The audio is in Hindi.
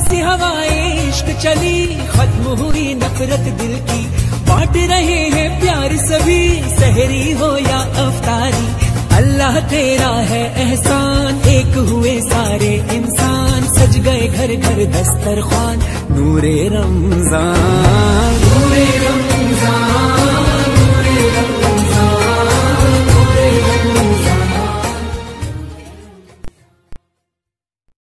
सी हवाएं इश्क चली, खत्म हुई नफरत दिल की, बांट रहे हैं प्यार सभी, सहरी हो या अफ्तारी। अल्लाह तेरा है एहसान, एक हुए सारे इंसान, सज गए घर घर दस्तरखान, नूरे रमजान, नूरे रमजान।